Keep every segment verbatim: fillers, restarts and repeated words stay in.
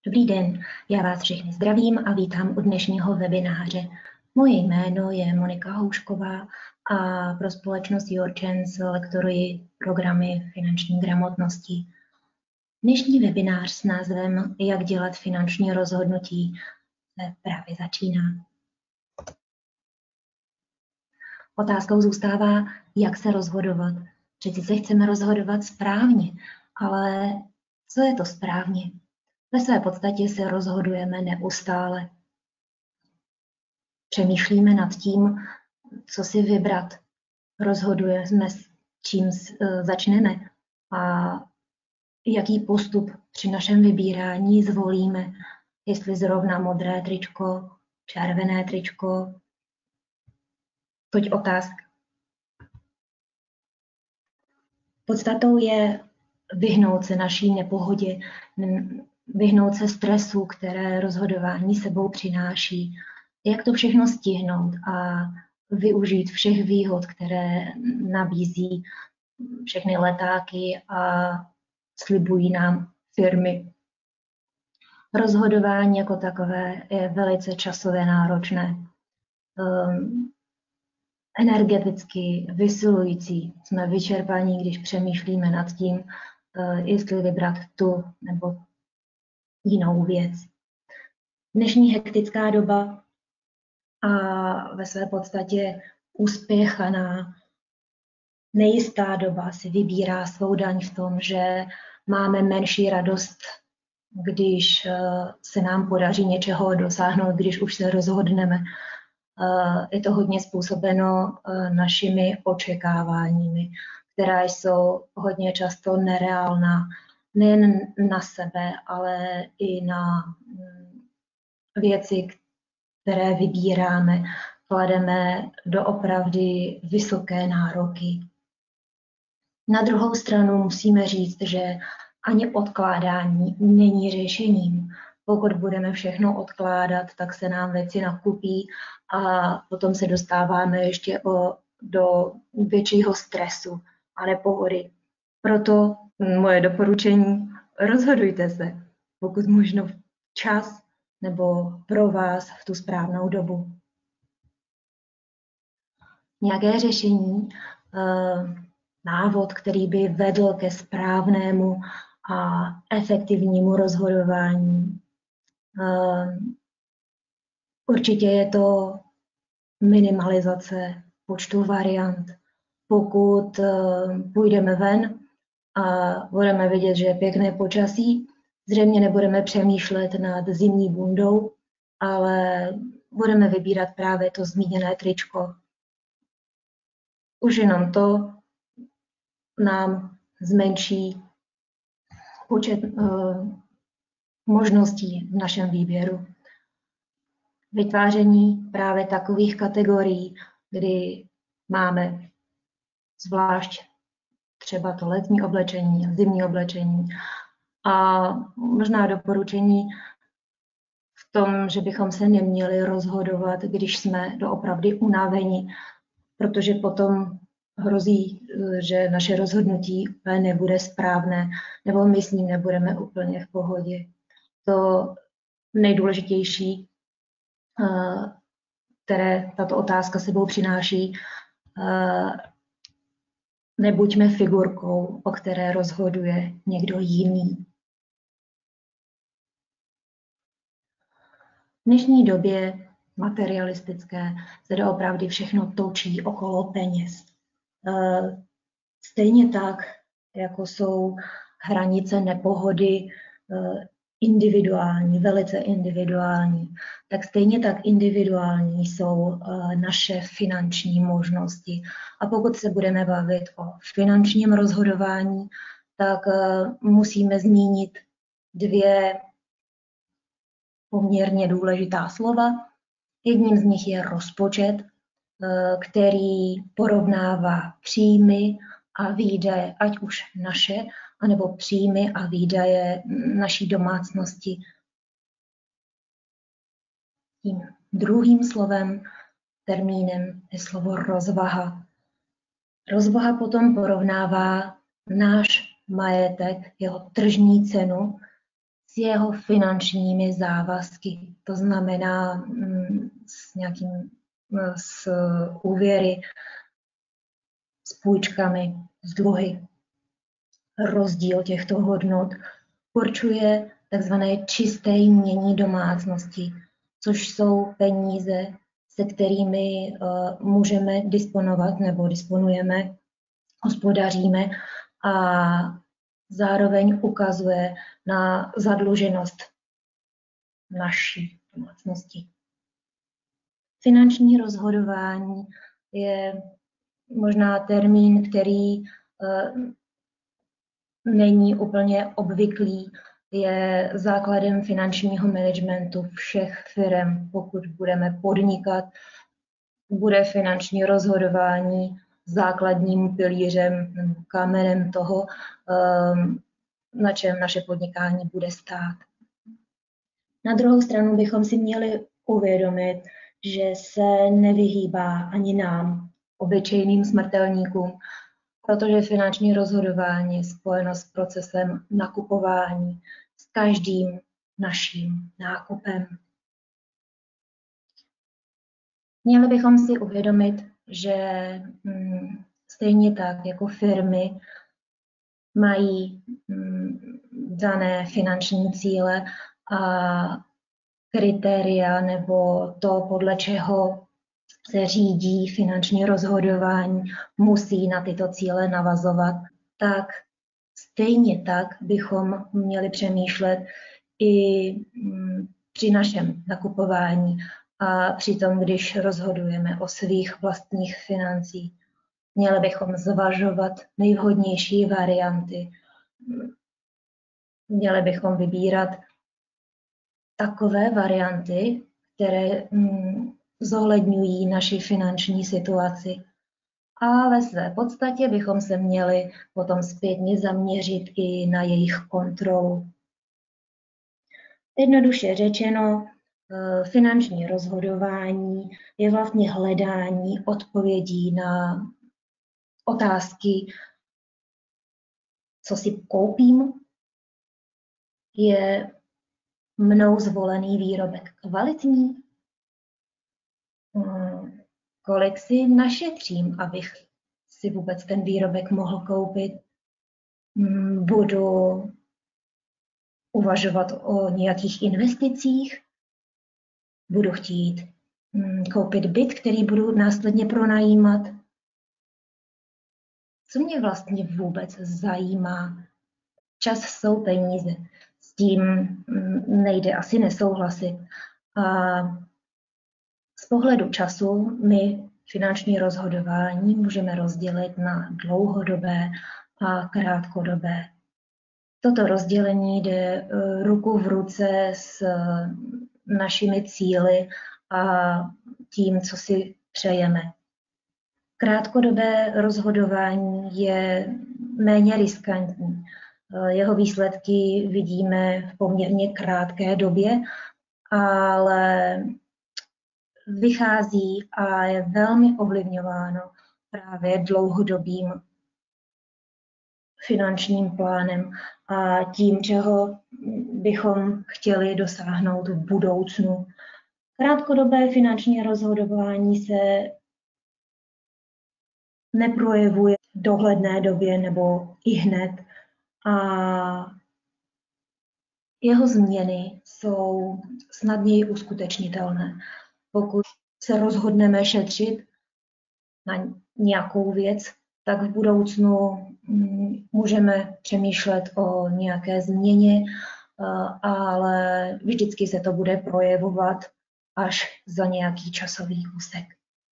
Dobrý den, já vás všechny zdravím a vítám u dnešního webináře. Moje jméno je Monika Houšková a pro společnost YourChance lektoruji programy finanční gramotnosti. Dnešní webinář s názvem Jak dělat finanční rozhodnutí se právě začíná. Otázkou zůstává, jak se rozhodovat. Přeci se chceme rozhodovat správně, ale co je to správně? Ve své podstatě se rozhodujeme neustále. Přemýšlíme nad tím, co si vybrat. Rozhodujeme, s čím začneme a jaký postup při našem vybírání zvolíme. Jestli zrovna modré tričko, červené tričko. Toť otázka. Podstatou je vyhnout se naší nepohodě, vyhnout se stresu, které rozhodování sebou přináší. Jak to všechno stihnout a využít všech výhod, které nabízí všechny letáky a slibují nám firmy. Rozhodování jako takové je velice časově náročné. Um, energeticky vysilující. Jsme vyčerpaní, když přemýšlíme nad tím, uh, jestli vybrat tu nebo jinou věc. Dnešní hektická doba a ve své podstatě uspěchaná, nejistá doba si vybírá svou daň v tom, že máme menší radost, když se nám podaří něčeho dosáhnout, když už se rozhodneme. Je to hodně způsobeno našimi očekáváními, která jsou hodně často nereálná. Nejen na sebe, ale i na věci, které vybíráme, klademe doopravdy vysoké nároky. Na druhou stranu musíme říct, že ani odkládání není řešením. Pokud budeme všechno odkládat, tak se nám věci nakupí a potom se dostáváme ještě o, do většího stresu a nepohody. Proto moje doporučení, rozhodujte se, pokud možno čas nebo pro vás v tu správnou dobu. Nějaké řešení, návod, který by vedl ke správnému a efektivnímu rozhodování. Určitě je to minimalizace počtu variant. Pokud půjdeme ven a budeme vidět, že je pěkné počasí, zřejmě nebudeme přemýšlet nad zimní bundou, ale budeme vybírat právě to zmíněné tričko. Už jenom to nám zmenší počet uh, možností v našem výběru. Vytváření právě takových kategorií, kdy máme zvlášť třeba to letní oblečení, zimní oblečení a možná doporučení v tom, že bychom se neměli rozhodovat, když jsme doopravdy unaveni, protože potom hrozí, že naše rozhodnutí nebude správné, nebo my s ním nebudeme úplně v pohodě. To nejdůležitější, které tato otázka sebou přináší, nebuďme figurkou, o které rozhoduje někdo jiný. V dnešní době materialistické se doopravdy všechno točí okolo peněz. Stejně tak, jako jsou hranice nepohody individuální, velice individuální, tak stejně tak individuální jsou naše finanční možnosti. A pokud se budeme bavit o finančním rozhodování, tak musíme zmínit dvě poměrně důležitá slova. Jedním z nich je rozpočet, který porovnává příjmy a výdaje, ať už naše, anebo příjmy a výdaje naší domácnosti. Tím druhým slovem, termínem je slovo rozvaha. Rozvaha potom porovnává náš majetek, jeho tržní cenu s jeho finančními závazky, to znamená mm, s nějakým s úvěry, s půjčkami, s dluhy. Rozdíl těchto hodnot určuje takzvané čisté jmění domácnosti, což jsou peníze, se kterými uh, můžeme disponovat nebo disponujeme, hospodaříme a zároveň ukazuje na zadluženost naší domácnosti. Finanční rozhodování je možná termín, který uh, není úplně obvyklý, je základem finančního managementu všech firm. Pokud budeme podnikat, bude finanční rozhodování základním pilířem, kamenem toho, na čem naše podnikání bude stát. Na druhou stranu bychom si měli uvědomit, že se nevyhýbá ani nám, obyčejným smrtelníkům, protože finanční rozhodování je spojeno s procesem nakupování, s každým naším nákupem. Měli bychom si uvědomit, že hm, stejně tak jako firmy mají hm, dané finanční cíle a kritéria nebo to, podle čeho se řídí finanční rozhodování, musí na tyto cíle navazovat, tak stejně tak bychom měli přemýšlet i při našem nakupování a přitom, když rozhodujeme o svých vlastních financích. Měli bychom zvažovat nejvhodnější varianty. Měli bychom vybírat takové varianty, které zohledňují naši finanční situaci. A ve své podstatě bychom se měli potom zpětně zaměřit i na jejich kontrolu. Jednoduše řečeno, finanční rozhodování je vlastně hledání odpovědí na otázky, co si koupím, je mnou zvolený výrobek kvalitní, kolik si našetřím, abych si vůbec ten výrobek mohl koupit. Budu uvažovat o nějakých investicích, budu chtít koupit byt, který budu následně pronajímat. Co mě vlastně vůbec zajímá? Čas jsou peníze. S tím nejde asi nesouhlasit. A z pohledu času my finanční rozhodování můžeme rozdělit na dlouhodobé a krátkodobé. Toto rozdělení jde ruku v ruce s našimi cíli a tím, co si přejeme. Krátkodobé rozhodování je méně riskantní. Jeho výsledky vidíme v poměrně krátké době, ale vychází a je velmi ovlivňováno právě dlouhodobým finančním plánem a tím, čeho bychom chtěli dosáhnout v budoucnu. Krátkodobé finanční rozhodování se neprojevuje v dohledné době nebo i hned a jeho změny jsou snadněji uskutečnitelné. Pokud se rozhodneme šetřit na nějakou věc, tak v budoucnu můžeme přemýšlet o nějaké změně, ale vždycky se to bude projevovat až za nějaký časový úsek.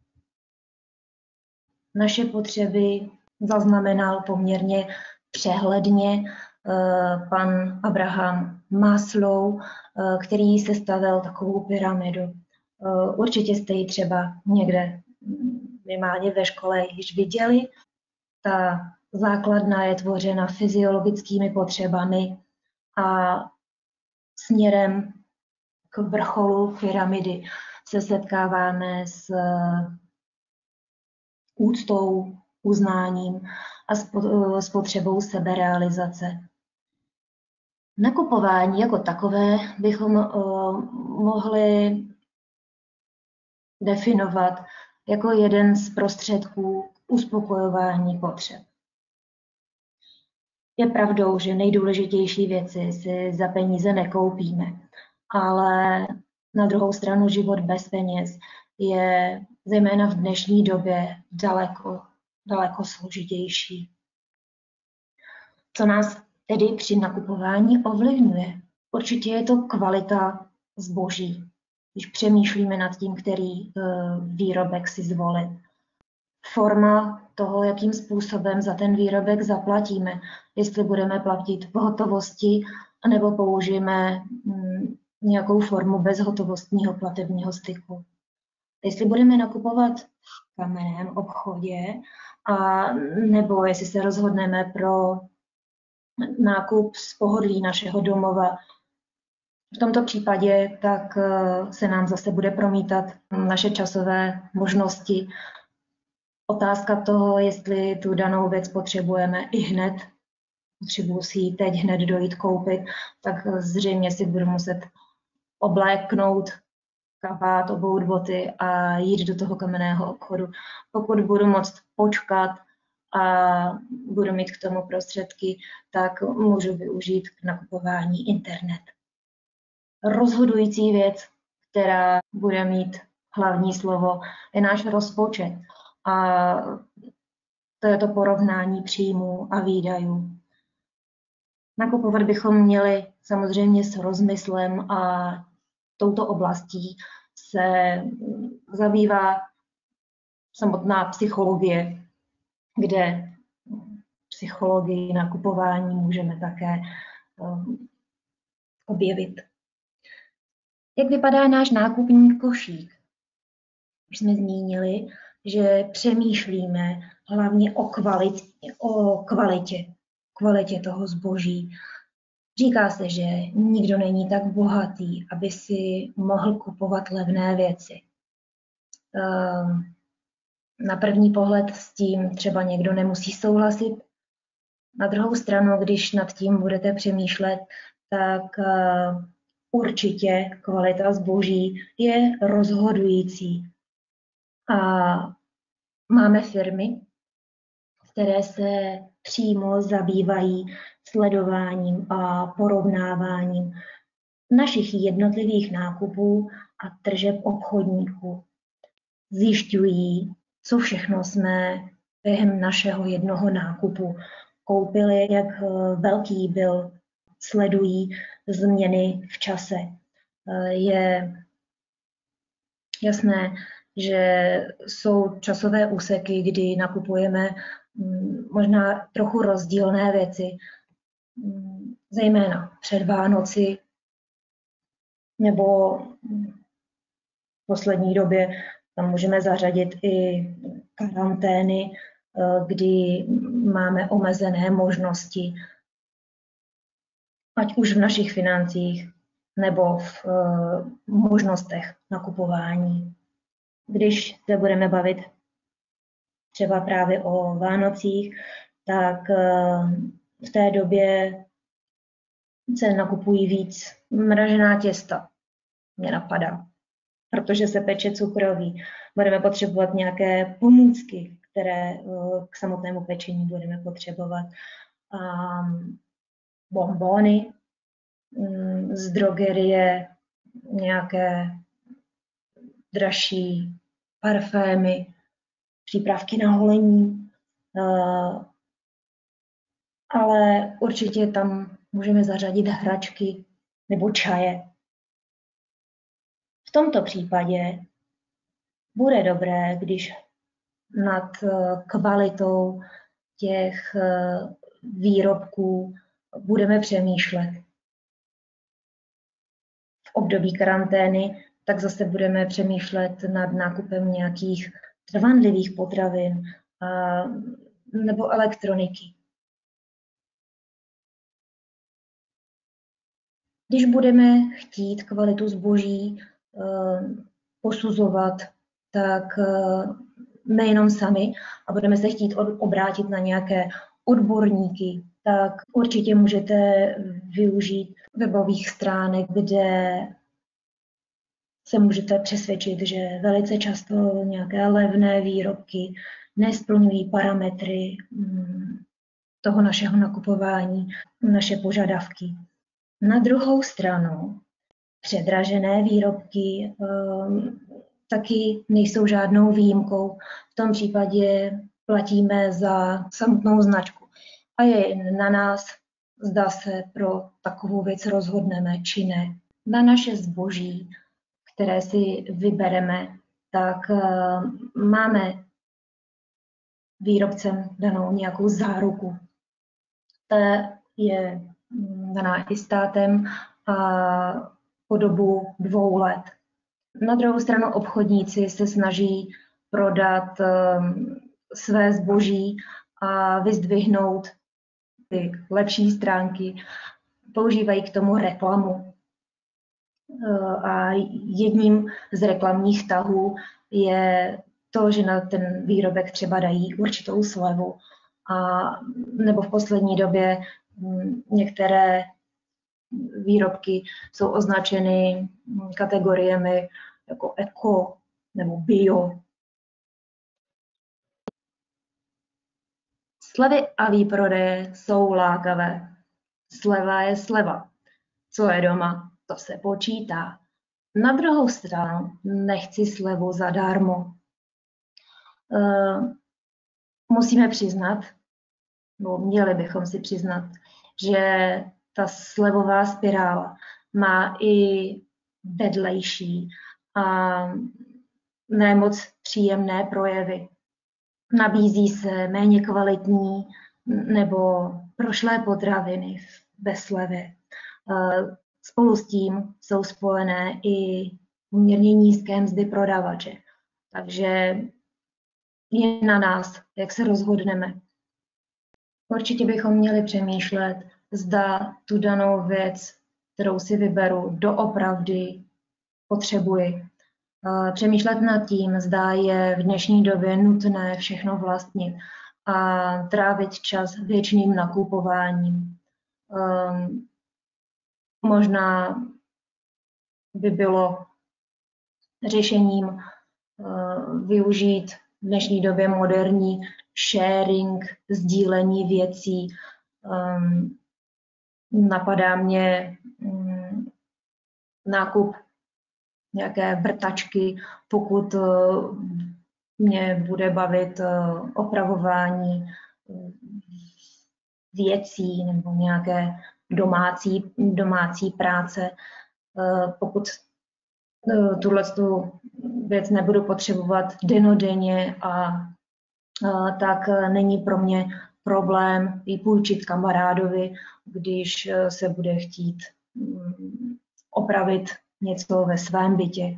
Naše potřeby zaznamenal poměrně přehledně pan Abraham Maslow, který sestavil takovou pyramidu. Určitě jste ji třeba někde minimálně ve škole již viděli. Ta základna je tvořena fyziologickými potřebami a směrem k vrcholu pyramidy se setkáváme s úctou, uznáním a s potřebou seberealizace. Nakupování jako takové bychom uh, mohli definovat jako jeden z prostředků k uspokojování potřeb. Je pravdou, že nejdůležitější věci si za peníze nekoupíme, ale na druhou stranu život bez peněz je zejména v dnešní době daleko, daleko složitější. Co nás tedy při nakupování ovlivňuje? Určitě je to kvalita zboží, když přemýšlíme nad tím, který výrobek si zvolit. Forma toho, jakým způsobem za ten výrobek zaplatíme, jestli budeme platit v hotovosti, anebo použijeme nějakou formu bezhotovostního platebního styku. Jestli budeme nakupovat v kamenném obchodě, a nebo jestli se rozhodneme pro nákup z pohodlí našeho domova, v tomto případě tak se nám zase bude promítat naše časové možnosti. Otázka toho, jestli tu danou věc potřebujeme i hned, potřebuji si ji teď hned dojít koupit, tak zřejmě si budu muset obléknout kabát, obout boty a jít do toho kamenného obchodu. Pokud budu moct počkat a budu mít k tomu prostředky, tak můžu využít k nakupování internet. Rozhodující věc, která bude mít hlavní slovo, je náš rozpočet. A to je to porovnání příjmů a výdajů. Nakupovat bychom měli samozřejmě s rozmyslem a touto oblastí se zabývá samotná psychologie, kde psychologii nakupování můžeme také um, objevit. Jak vypadá náš nákupní košík? Už jsme zmínili, že přemýšlíme hlavně o kvalitě, o kvalitě, kvalitě toho zboží. Říká se, že nikdo není tak bohatý, aby si mohl kupovat levné věci. Na první pohled s tím třeba někdo nemusí souhlasit. Na druhou stranu, když nad tím budete přemýšlet, tak určitě kvalita zboží je rozhodující. A máme firmy, které se přímo zabývají sledováním a porovnáváním našich jednotlivých nákupů a tržeb obchodníků. Zjišťují, co všechno jsme během našeho jednoho nákupu koupili, jak velký byl, sledují změny v čase. Je jasné, že jsou časové úseky, kdy nakupujeme možná trochu rozdílné věci, zejména před Vánoci nebo v poslední době tam můžeme zařadit i karantény, kdy máme omezené možnosti, ať už v našich financích nebo v možnostech nakupování. Když se budeme bavit třeba právě o Vánocích, tak v té době se nakupují víc mražená těsta, mě napadá, protože se peče cukroví. Budeme potřebovat nějaké pomůcky, které k samotnému pečení budeme potřebovat. Bonbony z drogerie, nějaké dražší parfémy, přípravky na holení, ale určitě tam můžeme zařadit hračky nebo čaje. V tomto případě bude dobré, když nad kvalitou těch výrobků budeme přemýšlet. V období karantény tak zase budeme přemýšlet nad nákupem nějakých trvanlivých potravin a, nebo elektroniky. Když budeme chtít kvalitu zboží uh, posuzovat, tak uh, nejenom sami a budeme se chtít od, obrátit na nějaké odborníky, tak určitě můžete využít webových stránek, kde se můžete přesvědčit, že velice často nějaké levné výrobky nesplňují parametry toho našeho nakupování, naše požadavky. Na druhou stranu předražené výrobky um, taky nejsou žádnou výjimkou. V tom případě platíme za samotnou značku. A je jen na nás, zda se pro takovou věc rozhodneme či ne. Na naše zboží, které si vybereme, tak uh, máme výrobcem danou nějakou záruku. Ta je daná i státem a po dobu dvou let. Na druhou stranu obchodníci se snaží prodat um, své zboží a vyzdvihnout ty lepší stránky. Používají k tomu reklamu. Uh, a jedním z reklamních tahů je to, že na ten výrobek třeba dají určitou slevu. A nebo v poslední době um, některé výrobky jsou označeny kategoriemi jako eko nebo bio. Slevy a výprodeje jsou lákavé. Sleva je sleva. Co je doma, to se počítá. Na druhou stranu nechci slevu zadarmo. Musíme přiznat, nebo měli bychom si přiznat, že ta slevová spirála má i vedlejší a ne moc příjemné projevy. Nabízí se méně kvalitní nebo prošlé potraviny ve slevě. Spolu s tím jsou spojené i poměrně nízké mzdy prodavače. Takže je na nás, jak se rozhodneme. Určitě bychom měli přemýšlet, zda tu danou věc, kterou si vyberu, doopravdy potřebuji. Přemýšlet nad tím, zda je v dnešní době nutné všechno vlastnit a trávit čas věčným nakupováním. Um, možná by bylo řešením uh, využít v dnešní době moderní sharing, sdílení věcí. Um, napadá mě um, nákup nějaké vrtačky, pokud uh, mě bude bavit uh, opravování uh, věcí nebo nějaké domácí, domácí práce. Uh, pokud uh, tuhletu věc nebudu potřebovat dennodenně, a uh, tak není pro mě problém ji půjčit kamarádovi, když uh, se bude chtít um, opravit něco ve svém bytě.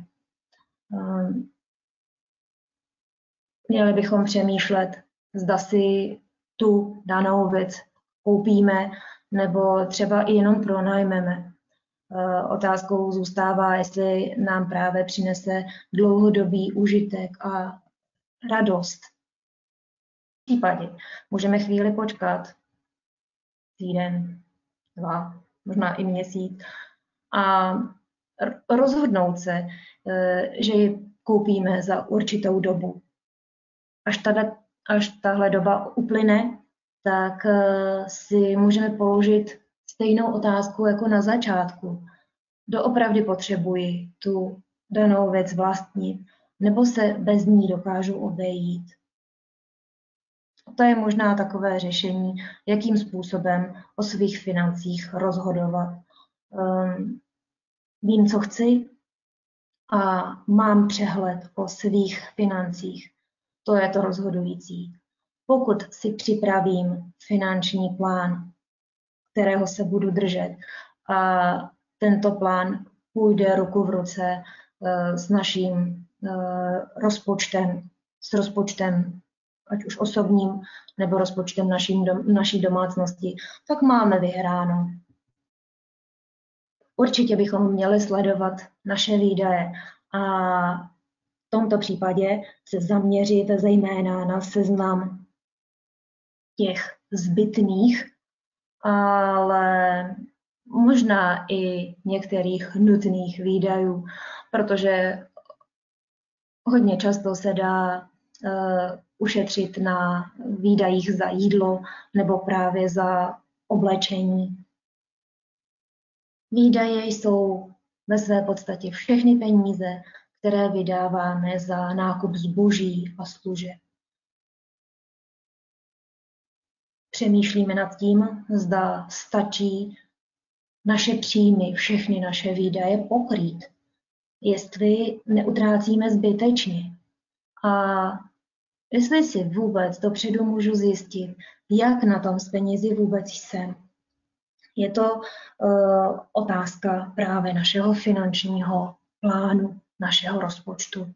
Měli bychom přemýšlet, zda si tu danou věc koupíme nebo třeba i jenom pronajmeme. Otázkou zůstává, jestli nám právě přinese dlouhodobý užitek a radost. V případě můžeme chvíli počkat, týden, dva, možná i měsíc, a rozhodnout se, že ji koupíme za určitou dobu. Až, tada, až tahle doba uplyne, tak si můžeme položit stejnou otázku jako na začátku. Doopravdy potřebuji tu danou věc vlastnit, nebo se bez ní dokážu obejít. To je možná takové řešení, jakým způsobem o svých financích rozhodovat. Um, Vím, co chci a mám přehled o svých financích. To je to rozhodující. Pokud si připravím finanční plán, kterého se budu držet, a tento plán půjde ruku v ruce s naším rozpočtem, s rozpočtem, ať už osobním, nebo rozpočtem naším, naší domácnosti, tak máme vyhráno. Určitě bychom měli sledovat naše výdaje a v tomto případě se zaměřit zejména na seznam těch zbytných ale možná i některých nutných výdajů, protože hodně často se dá uh, ušetřit na výdajích za jídlo nebo právě za oblečení. Výdaje jsou ve své podstatě všechny peníze, které vydáváme za nákup zboží a služeb. Přemýšlíme nad tím, zda stačí naše příjmy, všechny naše výdaje pokrýt, jestli neutrácíme zbytečně a jestli si vůbec dopředu můžu zjistit, jak na tom s penězi vůbec jsem. Je to uh, otázka právě našeho finančního plánu, našeho rozpočtu.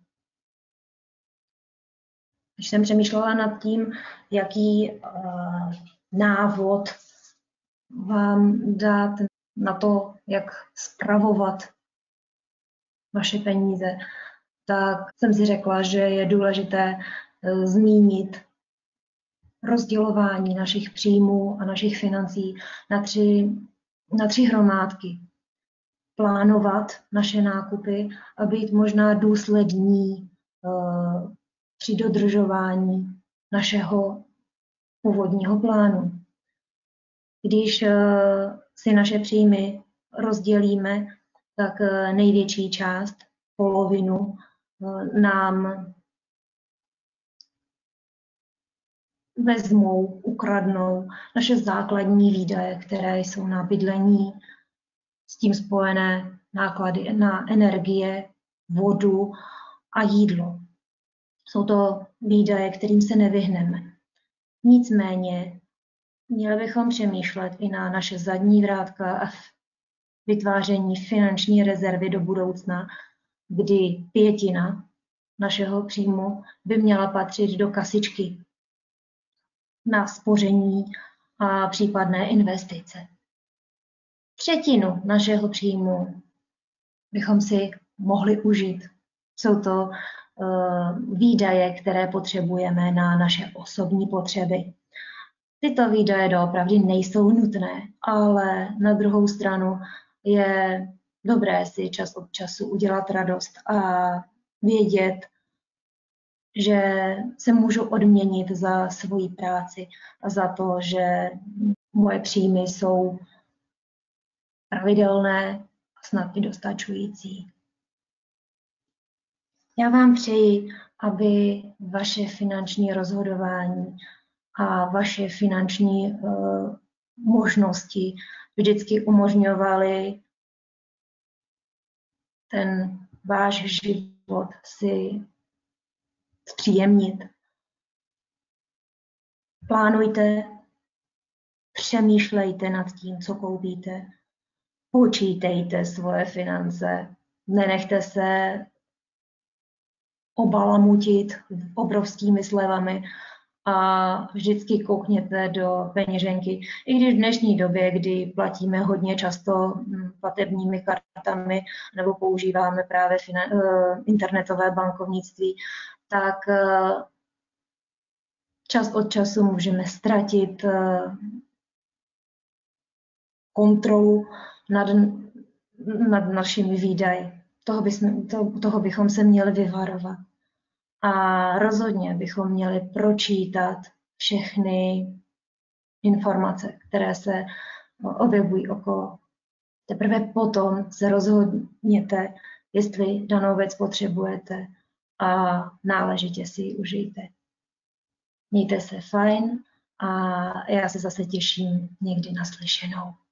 Když jsem přemýšlela nad tím, jaký uh, návod vám dát na to, jak spravovat vaše peníze, tak jsem si řekla, že je důležité uh, zmínit rozdělování našich příjmů a našich financí na tři, na tři hromádky. Plánovat naše nákupy a být možná důslední uh, při dodržování našeho původního plánu. Když uh, si naše příjmy rozdělíme, tak uh, největší část, polovinu, uh, nám vezmou, ukradnou naše základní výdaje, které jsou na bydlení, s tím spojené náklady na energie, vodu a jídlo. Jsou to výdaje, kterým se nevyhneme. Nicméně měli bychom přemýšlet i na naše zadní vrátka a vytváření finanční rezervy do budoucna, kdy pětina našeho příjmu by měla patřit do kasičky na spoření a případné investice. Třetinu našeho příjmu bychom si mohli užít. Jsou to uh, výdaje, které potřebujeme na naše osobní potřeby. Tyto výdaje doopravdy nejsou nutné, ale na druhou stranu je dobré si čas od času udělat radost a vědět, že se můžu odměnit za svoji práci a za to, že moje příjmy jsou pravidelné a snad i dostačující. Já vám přeji, aby vaše finanční rozhodování a vaše finanční uh, možnosti vždycky umožňovaly ten váš život si zpříjemnit. Plánujte, přemýšlejte nad tím, co koupíte, počítejte svoje finance, nenechte se obalamutit obrovskými slevami a vždycky koukněte do peněženky. I když v dnešní době, kdy platíme hodně často platebními kartami nebo používáme právě internetové bankovnictví, tak čas od času můžeme ztratit kontrolu nad, nad našimi výdaji. Toho, bychom, to, toho bychom se měli vyvarovat. A rozhodně bychom měli pročítat všechny informace, které se objevují okolo. Teprve potom se rozhodněte, jestli danou věc potřebujete a náležitě si ji užijte. Mějte se fajn a já se zase těším někdy naslyšenou.